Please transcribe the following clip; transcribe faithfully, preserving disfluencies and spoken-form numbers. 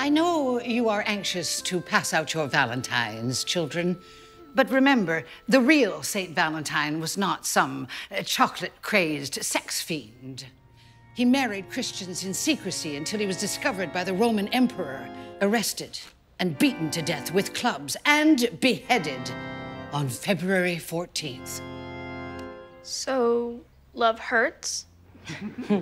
I know you are anxious to pass out your Valentines, children. But remember, the real Saint Valentine was not some uh, chocolate-crazed sex fiend. He married Christians in secrecy until he was discovered by the Roman emperor, arrested and beaten to death with clubs and beheaded on February fourteenth. So, love hurts?